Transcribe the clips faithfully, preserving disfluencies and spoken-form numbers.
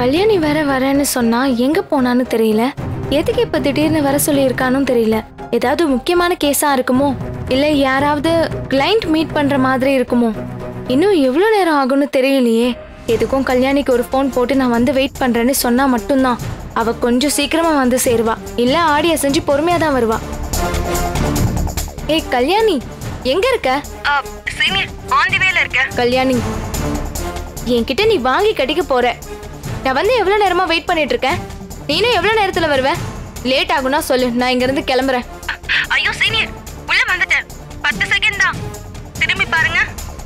கல்யாணி வேற வரேன்னு சொன்னா எங்க போனான்னு தெரியல. எதுக்கு இப்ப திடீர்னு வர சொல்லியிருக்கானும் தெரியல. ஏதாவது முக்கியமான கேஸா இருக்குமோ, இல்ல யாராவது கிளைண்ட் மீட் பண்ற மாதிரி இருக்குமோ? இன்னும் எவ்வளவு நேரம் ஆகும்னு தெரியலையே. எதுக்கும் கல்யாணிக்கு ஒரு போன் போட்டு நான் வந்து வெயிட் பண்றேன்னு சொன்னா மட்டும்தான் அவ கொஞ்சம் சீக்கிரமா வந்து சேருவா. இல்ல ஆடி அசைஞ்சு பொறுமையா தான் வருவா. ஏய் கல்யாணி, எங்க இருக்க? கல்யாணி, என்கிட்ட நீ வாங்கி கட்டிக்க போற. நான் வந்து எவ்வளவு நேரமா வெயிட் பண்ணிட்டு இருக்கேன். நீனும் எவ்வளவு நேரத்துல வருவ? லேட் ஆகும்னா சொல்லு, நான் இங்க இருந்து கிளம்புறேன். ஐயோ சீனியர், உள்ள வந்துட்டேன். பத்து செகண்ட் தான், திரும்பி பாருங்க.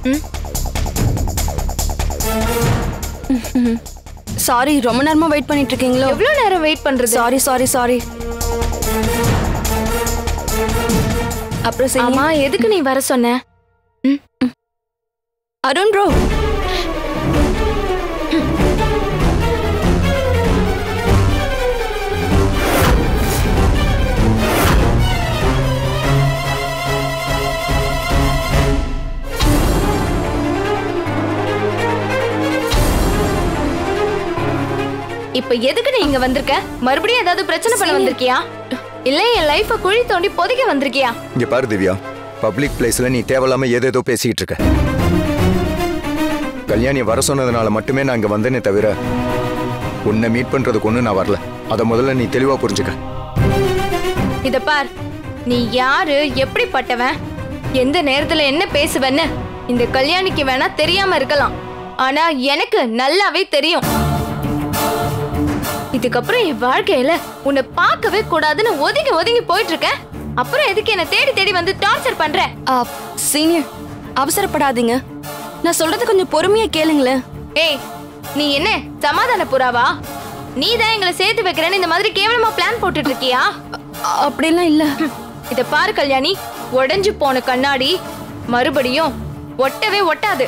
சாரி, ரொம்ப நேரமா வெயிட் பண்ணிட்டு இருக்கீங்களோ? எவ்வளவு நேரம் வெயிட் பண்றது? Sorry sorry sorry. அப்புறம் ஆமா, எதுக்கு நீ வர சொன்ன? அருண் ப்ரோ, இப்ப எதுக்கு நீ இங்க வந்திருக்க? மறுபடியும் ஏதாவது பிரச்சனை பண்ண வந்திருக்கியா? இல்ல என் லைஃப குழி தோண்டி புதைக்க வந்திருக்கியா? இங்க பாரு திவ்யா, பப்ளிக் பிளேஸ்ல நீ தேவையில்லாம ஏதேதோ பேசிட்டு இருக்க. கல்யாணி வர சொன்னதுனால மட்டுமே நான் இங்க வந்தேனே தவிர உன்னை மீட் பண்றதுக்கு ஒண்ணு நான் வரல. அத முதல்ல நீ தெளிவா புரிஞ்சுக்க. இத பார், நீ யாரு, எப்படிப்பட்டவன், எந்த நேரத்துல என்ன பேசுவன்னு இந்த கல்யாணிக்கு வேணா தெரியாம இருக்கலாம். ஆனா எனக்கு நல்லாவே தெரியும். இதுக்கப்புறம் என் வாழ்க்கையில உன்னை பார்க்கவே கூடாதுன்னு ஒதுங்கி ஒதுங்கி போயிட்டு இருக்க. அப்புறம் எதுக்கு என்ன தேடி தேடி வந்து டார்ச்சர் பண்ற? சீனியர், அவசரப்படாதீங்க. நான் சொல்றது கொஞ்சம் பொறுமையா கேளுங்களேன். ஏய், நீ என்ன சமாதான புறாவா? நீ தான் எங்களை சேர்த்து வைக்கிறேன்னு இந்த மாதிரி கேவலமா பிளான் போட்டுட்டு இருக்கியா? அப்படிலாம் இல்ல. இத பாரு கல்யாணி, உடைஞ்சு போன கண்ணாடி மறுபடியும் ஒட்டவே ஒட்டாது.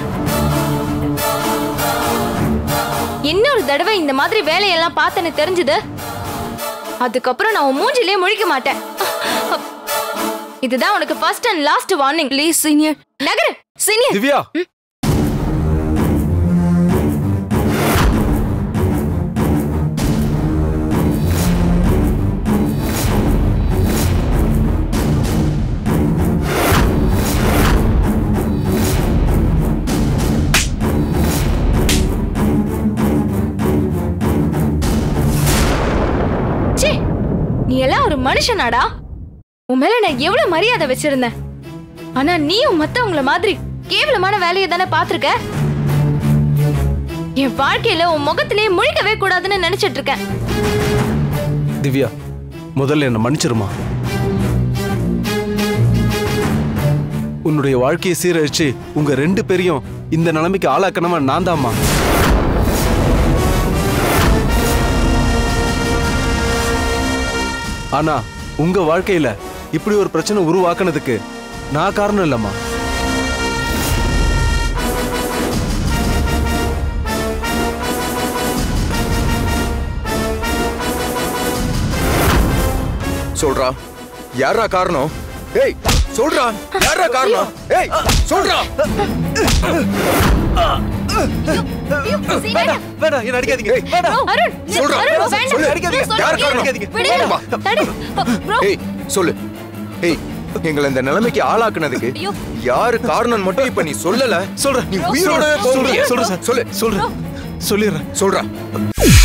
இன்னொரு தடவை இந்த மாதிரி வேலையெல்லாம் பார்த்தேன்னு தெரிஞ்சது, அதுக்கப்புறம் நான் உன் மூஞ்சிலே முழிக்க மாட்டேன். இதுதான் உனக்கு first and last warning. Please senior. நகரு சீனியர். திவ்யா, நீ எல்லாம் ஒரு மனுஷனாடா? உன் மேல நான் எவ்வளவு மரியாதை வச்சிருந்தேன். ஆனா நீயும் மத்தவங்கள மாதிரி கேவலமான வேலையை தானே பாத்திருக்க. என் வாழ்க்கையில உன் முகத்திலே முழிக்கவே கூடாதுன்னு நினைச்சிட்டு இருக்கேன். திவ்யா, முதல்ல என்ன மன்னிச்சிருமா. உன்னுடைய வாழ்க்கையை சீரழிச்சு உங்க ரெண்டு பேரையும் இந்த நிலைமைக்கு ஆளாக்கணவன் நான் தான்மா. ஆனா உங்க வாழ்க்கையில இப்படி ஒரு பிரச்சனை உருவாக்குனதுக்கு நான் காரணம் இல்லம்மா. சொல்றா, யாரா காரணம்? ஏய் சொல்றா, யாரா காரணம்? ஏய் சொல்றா. வேணாம், என்ன அடிக்காதீங்க. அருண், சொல்றா, சொல்லு, அடிக்காதீங்க. யாரா காரணம்? ஏய் சொல்லு. ஏய், எங்களை இந்த நிலைமைக்கு ஆளாக்குனதுக்கு யாரு காரணம் மட்டும் இப்ப நீ சொல்லல. சொல்ற, நீ உயிரோட சொல்ற, சொல்ற சார், சொல்லு, சொல்ற, சொல்லிடுறேன், சொல்றா.